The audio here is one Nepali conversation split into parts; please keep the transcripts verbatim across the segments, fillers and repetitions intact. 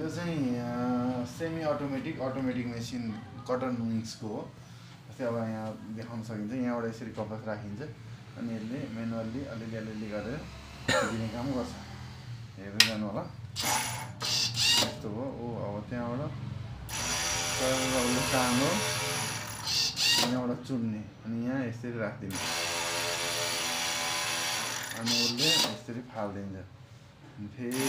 चाहिँ सेमी अटोमेटिक अटोमेटिक मेसिन कटन विक्सको हो। जस्तै अब यहाँ देखाउन सकिन्छ, यहाँबाट यसरी कपास राखिन्छ अनि यसले म्यानुअल्ली अलिअलि अलिअलि गरेर दिने काम गर्छ। हेर्दै जानु होला। यस्तो हो। ओ अब त्यहाँबाट उसले काम्रो यहाँबाट चुन्ने अनि यहाँ यसरी राखिदिने अनि उसले यसरी फालिदिन्छ। फेरि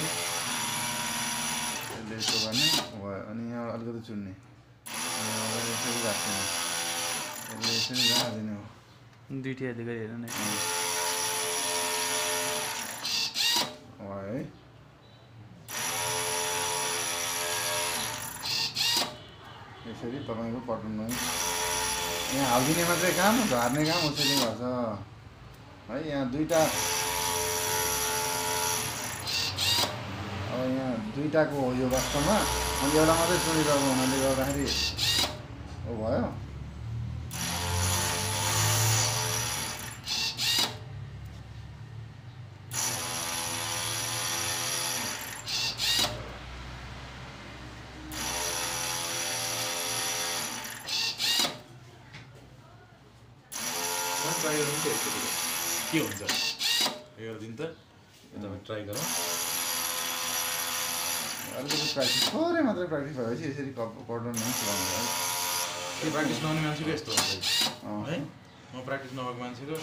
यसले यस्तो गर्ने भयो अनि यहाँबाट अलिकति चुन्ने यसरी राखिदिने, यसले यसरी राखिदिने हो। दुईटी हेर्दै गरी हेर्नु न है। यसरी तपाईँको कटन विक्स यहाँ हालिदिने मात्रै काम, झार्ने काम उसरी गर्छ है। यहाँ दुईवटा अब यहाँ दुईवटाको हो यो वास्तवमा, अनि एउटा मात्रै चुनिरहेको हुनाले गर्दाखेरि हो भयो। ट्राई गर्नु त यस्तो के हुन्छ एउटा दिन त तपाईँ ट्राई गरौँ। अलिकति प्र्याक्टिस थोरै मात्रै प्र्याक्टिस भएपछि यसरी कटन विक्स लगाउनु है। त्यो प्र्याक्टिस नहुने मान्छेको यस्तो हुन्छ है। म प्र्याक्टिस नभएको मान्छेको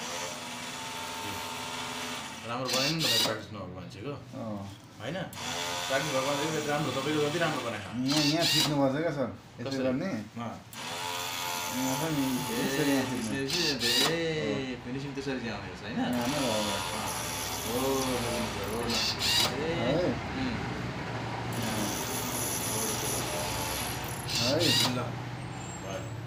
राम्रो बनेन नि त, प्र्याक्टिस नभएको मान्छेको होइन। प्र्याक्टिस भएको मान्छेको राम्रो, तपाईँको जति राम्रो बनाएको यहाँ यहाँ थिच्नुपर्छ क्या सर, यसरी गर्ने फिनिसिङ त्यसरी चाहिँ आउने होइन। है। ल